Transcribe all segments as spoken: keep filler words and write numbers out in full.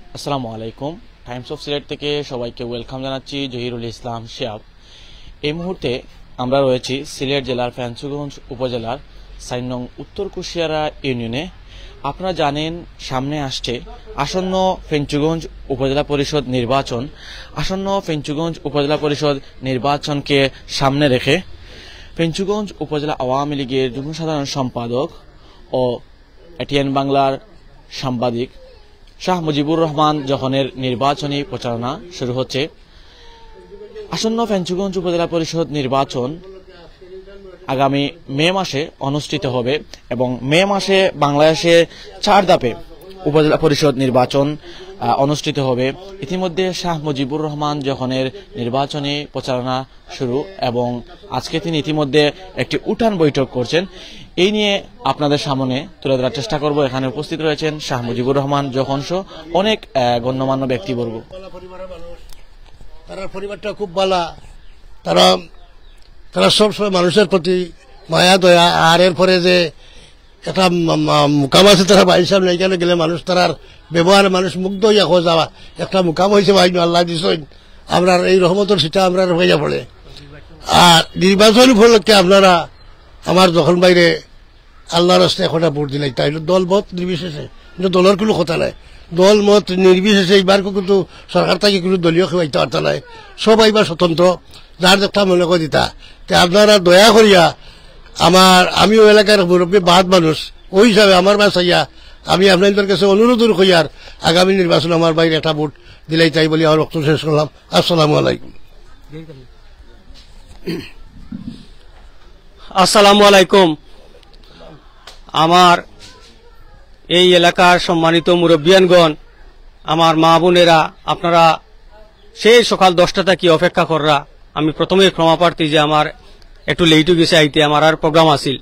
আসসালামু আলাইকুম। Times of Sylhet থেকে সবাইকে ওয়েলকাম জানাচ্ছি। জহিরুল ইসলাম শিহাব। এই মুহূর্তে আমরা রয়েছি সিলেট জেলার ফেঞ্চুগঞ্জ উপজেলার চার নং উত্তর কুশিয়ারা ইউনিয়নে। আপনারা জানেন সামনে আসছে আসন্ন ফেঞ্চুগঞ্জ উপজেলা পরিষদ নির্বাচন। আসন্ন ফেঞ্চুগঞ্জ উপজেলা পরিষদ নির্বাচনকে সামনে রেখে ফেঞ্চুগঞ্জ উপজেলা আওয়ামী লীগের যুগ্ম সাধারণ সম্পাদক ও এটিএন বাংলার সাংবাদিক শাহ মুজিবুর রহমান যখনের নির্বাচনী প্রচারণা শুরু হচ্ছে। আসন্ন ফেঞ্চুগঞ্জ উপজেলা পরিষদ নির্বাচন আগামী মে মাসে অনুষ্ঠিত হবে এবং মে মাসে বাংলাদেশে চার ধাপে উপজেলা পরিষদ নির্বাচন অনুষ্ঠিত হবে। ইতিমধ্যে শাহ মুজিবুর রহমান যখনের নির্বাচনী প্রচারণা শুরু এবং আজকে তিনি ইতিমধ্যে একটি উঠান বৈঠক করছেন। এই নিয়ে আপনাদের সামনে তুলে ধরার চেষ্টা করব। এখানে উপস্থিত রয়েছেন শাহ মুজিবুর রহমান যখন সহ অনেক গণ্যমান্য ব্যক্তিবর্গ। তার পরিবারটা খুব ভালো, তারা তারা সবসময় মানুষের প্রতি মায়া দয়া। আর এরপরে যে একটা মুকাম আছে তারা ভাই সাহেব এখানে গেলে মানুষ তারার ব্যবহার মানুষ মুগ্ধ হইয়া খোঁজ যাওয়া একটা মুকাম হয়েছে ভাই আল্লাহ দিছেন আপনার এই রহমতের সেটা আমরা হইয়া পড়ে। আর নির্বাচন উপলক্ষে আপনারা আমার যখন বাইরে আল্লাহর রাস্তায় একটা ভোট দিলাই তাই দল মত নির্বিশেষে, কিন্তু দলের কোনো কথা নাই। দল মত নির্বিশেষে এইবার কিন্তু সরকার থেকে কোনো দলীয় খাইতে পারত নাই, সবাই বা স্বতন্ত্র যার একটা মনে করে দিতা। তে আপনারা দয়া করিয়া আমার আমিও এলাকার মুরব্বী বাদ মানুষ ওই হিসাবে আমার বাসাইয়া আমি আপনাদের কাছে অনুরোধ করিয়ার আগামী নির্বাচন আমার বাইরে একটা ভোট দিলাই চাই বলে আমার বক্তব্য শেষ করলাম। আসসালামু আলাইকুম। আসসালামু আলাইকুম। আমার এই এলাকার সম্মানিত মুরব্বিয়ানগণ, আমার মা বোনেরা, আপনারা সেই সকাল দশটা থেকে অপেক্ষা কররা। আমি প্রথমে ক্ষমা প্রার্থী যে আমার একটু লেট হয়ে গেছে আইতে, আমার আর প্রোগ্রাম আছিল।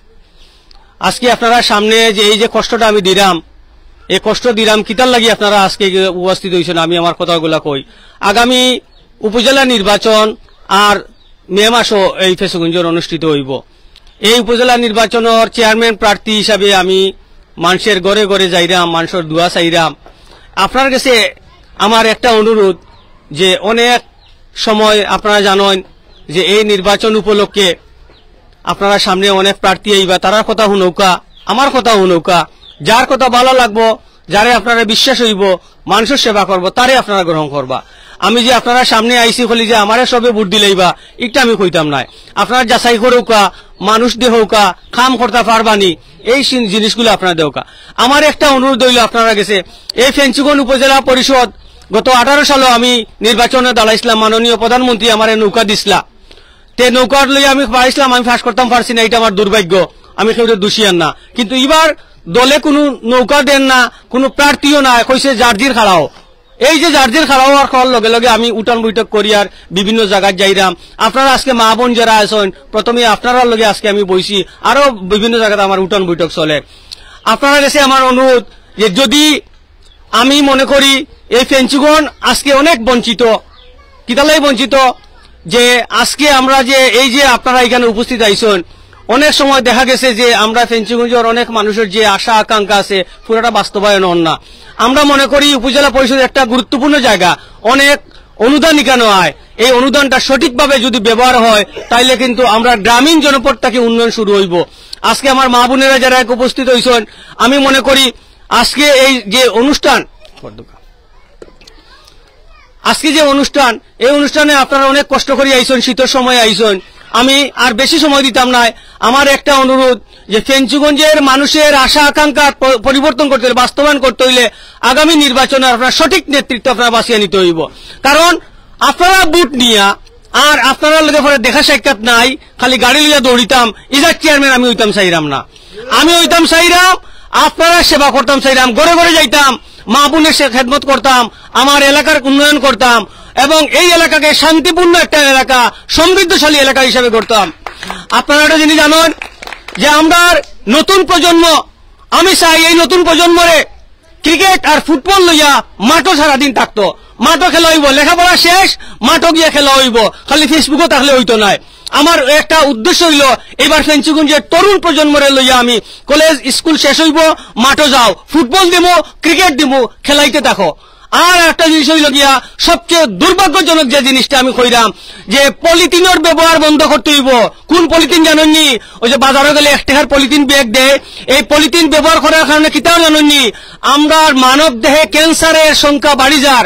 আজকে আপনারা সামনে যে এই যে কষ্টটা আমি দিলাম, এই কষ্ট দিলাম কিতার লাগি আপনারা আজকে উপস্থিত হয়েছেন আমি আমার কথাগুলা কই। আগামী উপজেলা নির্বাচন আর মে মাসও এই ফেঞ্চুগঞ্জের অনুষ্ঠিত হইব। এই উপজেলা নির্বাচনের চেয়ারম্যান প্রার্থী হিসাবে আমি মানুষের ঘরে ঘরে যাইরাম, মানুষের দুয়া চাইরাম। আপনার কাছে আমার একটা অনুরোধ যে অনেক সময় আপনারা জানেন যে এই নির্বাচন উপলক্ষে আপনারা সামনে অনেক প্রার্থী আইবা, তারার কথা শুনৌকা, আমার কথা শুনৌকা। যার কথা ভালো লাগবো, যারে আপনারা বিশ্বাস হইব মানুষের সেবা করব, তারে আপনারা গ্রহণ করবা। আমি যে আপনারা সামনে আইসি হলি যে আমারে সবে ভোট দিলেইবা এটা আমি কইতাম নাই। আপনারা যাচাই করৌকা, মানুষ দেহৌকা, কাম করতে পারবানি, এই জিনিসগুলো আপনারা দেওকা। আমার একটা অনুরোধ হইল আপনারা গেছে এই ফেঞ্চুগঞ্জ উপজেলা পরিষদ গত আঠারো সালে আমি নির্বাচনে দাঁড়াইছিলাম, মাননীয় প্রধানমন্ত্রী আমার নৌকা দিছিলা। তে নৌকার লইয়া আমি পাইছিলাম, আমি ফাঁস করতাম পারছি না, এটা আমার দুর্ভাগ্য, আমি কেউ দোষিয়ান না। কিন্তু এবার দলে কোনো নৌকা দেন না, কোনো প্রার্থীও না, কইছে জার্জির খাড়াও। এই যে জার্জির খাড়াও আর খাওয়ার লগে লগে আমি উঠান বৈঠক করি আর বিভিন্ন জায়গায় যাইরাম। আপনারা আজকে মা বোন যারা আছেন, প্রথমে আপনারা লগে আজকে আমি বইছি, আরো বিভিন্ন জায়গাতে আমার উঠান বৈঠক চলে। আপনারা কাছে আমার অনুরোধ যে যদি আমি মনে করি এই ফেঞ্চুগঞ্জ আজকে অনেক বঞ্চিত, কিতালাই বঞ্চিত, যে আজকে আমরা যে এই যে আপনারা এখানে উপস্থিত আইছেন, অনেক সময় দেখা গেছে যে আমরা ফেঞ্চুগঞ্জের অনেক মানুষের যে আশা আকাঙ্ক্ষা আছে পুরোটা বাস্তবায়ন হন না। আমরা মনে করি উপজেলা পরিষদ একটা গুরুত্বপূর্ণ জায়গা, অনেক অনুদান এখানে হয়। এই অনুদানটা সঠিকভাবে যদি ব্যবহার হয় তাইলে কিন্তু আমরা গ্রামীণ জনপদ থেকে উন্নয়ন শুরু হইব। আজকে আমার মা বোনেরা যারা এক উপস্থিত হয়েছেন, আমি মনে করি আজকে এই যে অনুষ্ঠান আজকে যে অনুষ্ঠান এই অনুষ্ঠানে আপনারা অনেক কষ্ট করে আইছেন, শীতের সময় আইছেন। আমি আর বেশি সময় দিতাম না। আমার একটা অনুরোধ যে ফেঞ্চুগঞ্জের মানুষের আশা আকাঙ্ক্ষা পরিবর্তন করতে হলে, বাস্তবায়ন করতে হইলে আগামী নির্বাচনে আপনার সঠিক নেতৃত্ব আপনারা বাছিয়ে নিতে হইব। কারণ আপনারা বুট নিয়া আর আপনারা লোকের পরে দেখা সাক্ষাৎ নাই, খালি গাড়ি লিয়া দৌড়িতাম, ইজার চেয়ারম্যান আমি হইতাম চাইরাম না। আমি হইতাম চাইরাম আপনারা সেবা করতাম চাইরাম, ঘরে ঘরে যাইতাম, মা বোনের খেদমত করতাম, আমার এলাকার উন্নয়ন করতাম এবং এই এলাকাকে শান্তিপূর্ণ একটা এলাকা, সমৃদ্ধশালী এলাকা হিসাবে করতাম। আপনারা একটা জিনিস জানেন যে আমরা নতুন প্রজন্ম, আমি চাই এই নতুন প্রজন্মরে ক্রিকেট আর ফুটবল লইয়া মাঠও সারাদিন থাকতো, মাঠও খেলা হইব, লেখাপড়া শেষ মাঠও গিয়ে খেলা হইব, খালি ফেসবুকও থাকলে হইতো নাই। আমার একটা উদ্দেশ্য হইল এবার ফেঞ্চুগঞ্জের তরুণ প্রজন্মরে লইয়া আমি কলেজ স্কুল শেষ হইব, মাঠও যাও, ফুটবল দিব, ক্রিকেট দিব, খেলাইতে থাকো। আর একটা জিনিস হইল গিয়া সবচেয়ে দুর্ভাগ্যজনক যে জিনিসটা আমি কইরাম, যে পলিথিনের ব্যবহার বন্ধ করতে হইব। কোন পলিথিন জানেননি? ওই যে বাজারে গেলে এক টাকার পলিথিন ব্যাগ দেয়, এই পলিথিন ব্যবহার করার কারণে কিতাও জানেননি আমরা মানব দেহে ক্যান্সারের সংখ্যা বাড়ি যার।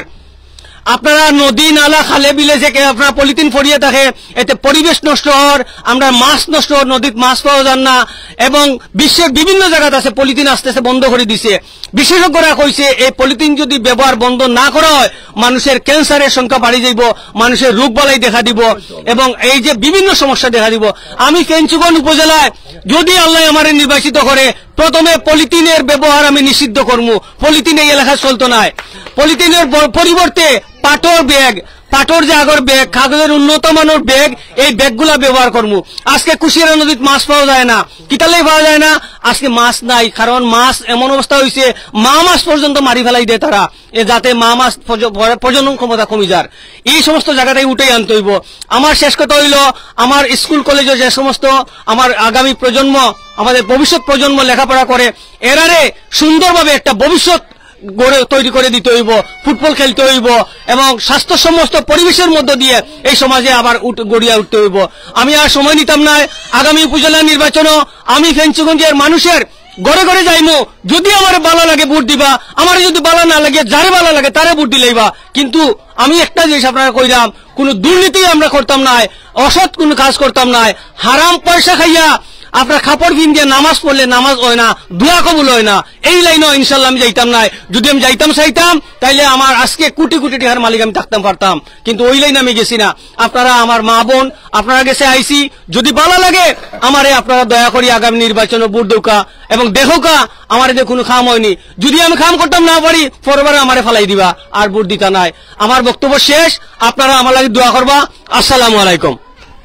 আপনারা নদী নালা খালে বিলে যে আপনারা পলিথিন ফরিয়ে থাকে, এতে পরিবেশ নষ্ট হওয়ার, আমরা মাছ নষ্ট হওয়ার, নদীত মাছ পাওয়া যান না, এবং বিশ্বের বিভিন্ন জায়গাতে আছে পলিথিন আস্তে আস্তে বন্ধ করে দিছে। বিশেষজ্ঞরা কইছে এই পলিথিন যদি ব্যবহার বন্ধ না করা হয় মানুষের ক্যান্সারের সংখ্যা বাড়ি যাইব, মানুষের রোগ বালাই দেখা দিব, এবং এই যে বিভিন্ন সমস্যা দেখা দিব। আমি ফেঞ্চুগঞ্জ উপজেলায় যদি আল্লাহ আমার নির্বাচিত করে প্রথমে পলিথিনের ব্যবহার আমি নিষিদ্ধ করবো। পলিথিন এই এলাকায় চলতো না, পলিথিনের পরিবর্তে পাটর ব্যাগ, পাটর যে আগর ব্যাগ, কাগজের উন্নত মানের ব্যাগ, এই ব্যাগগুলা ব্যবহার করবো। আজকে কুশিয়ারা নদীত মাছ পাওয়া যায় না, কিতালেই পাওয়া যায় না, আজকে মাছ নাই, কারণ মাছ এমন অবস্থা হয়েছে মা মাছ পর্যন্ত মারি ফেলাই দেয় তারা, যাতে মা মাছ প্রজনন ক্ষমতা কমে যার। এই সমস্ত জায়গাটাই উঠেই আনতে হইব। আমার শেষ কথা হইল, আমার স্কুল কলেজে যে সমস্ত আমার আগামী প্রজন্ম, আমাদের ভবিষ্যৎ প্রজন্ম লেখাপড়া করে, এরারে সুন্দরভাবে একটা ভবিষ্যৎ গড়ে তৈরি করে দিতে হইব, ফুটবল খেলতে হইব, এবং স্বাস্থ্য সমস্ত পরিবেশের মধ্য দিয়ে এই সমাজে আবার গড়িয়া উঠতে হইব। আমি আর সময় নিতাম না, আগামী উপজেলা নির্বাচনও আমি ফেঞ্চুগঞ্জের মানুষের ঘরে ঘরে যাইমু। যদি আমার ভালো লাগে ভোট দিবা, আমার যদি ভালো না লাগে যারে ভালো লাগে তারে ভোট দিলেইবা। কিন্তু আমি একটা জিনিস আপনারা কইরাম, কোন দুর্নীতি আমরা করতাম না, অসৎ কোন কাজ করতাম না, হারাম পয়সা খাইয়া আপনার কাপড় কিন দিয়ে নামাজ পড়লে নামাজ হয় না, দোয়া কবুল হয় না, এই লাইনও ইনশাল্লাহ আমি যাইতাম না। যদি আমি যাইতাম চাইতাম তাইলে আমার আজকে কোটি কোটি টাকার মালিক আমি থাকতাম পারতাম, কিন্তু ওই লাইনে আমি গেছি না। আপনারা আমার মা বোন, আপনারা গেছে আইসি, যদি ভালো লাগে আমারে আপনারা দয়া করি আগামী নির্বাচনে ভোট দৌকা, এবং দেখোকা আমার এতে কোনো খাম হয়নি। যদি আমি খাম করতাম না পারি পরবারে আমারে ফালাই দিবা, আর ভোট দিতা নাই। আমার বক্তব্য শেষ, আপনারা আমার লাগে দোয়া করবা। আসসালামু আলাইকুম।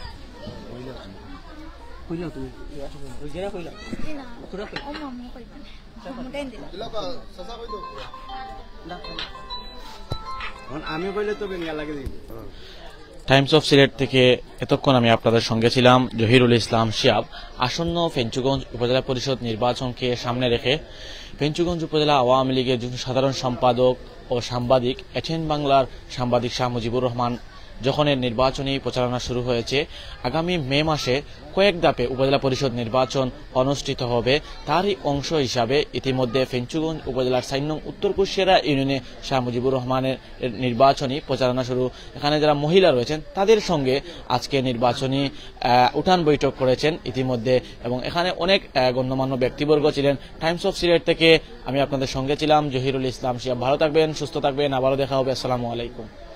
আমি কইলে তো বেঙ্গা লাগে। টাইমস অফ সিলেট থেকে এতক্ষণ আমি আপনাদের সঙ্গে ছিলাম জহিরুল ইসলাম শিয়াব। আসন্ন ফেঞ্চুগঞ্জ উপজেলা পরিষদ নির্বাচনকে সামনে রেখে ফেঞ্চুগঞ্জ উপজেলা আওয়ামী লীগের সাধারণ সম্পাদক ও সাংবাদিক এটিএন বাংলার সাংবাদিক শাহ মুজিবুর রহমান যখন এর নির্বাচনী প্রচারণা শুরু হয়েছে, আগামী মে মাসে কয়েক ধাপে উপজেলা পরিষদ নির্বাচন অনুষ্ঠিত হবে, তারই অংশ হিসাবে ইতিমধ্যে ফেঞ্চুগঞ্জ উপজেলার চার নং উত্তর কুশিয়ারা ইউনিয়নে শাহ মুজিবুর রহমানের নির্বাচনী প্রচারণা শুরু। এখানে যারা মহিলা রয়েছেন তাদের সঙ্গে আজকে নির্বাচনী উঠান বৈঠক করেছেন ইতিমধ্যে, এবং এখানে অনেক গণ্যমান্য ব্যক্তিবর্গ ছিলেন। টাইমস অফ সিলেট থেকে আমি আপনাদের সঙ্গে ছিলাম জহিরুল ইসলাম শিয়া। ভালো থাকবেন, সুস্থ থাকবেন, আবারও দেখা হবে। আসসালামু আলাইকুম।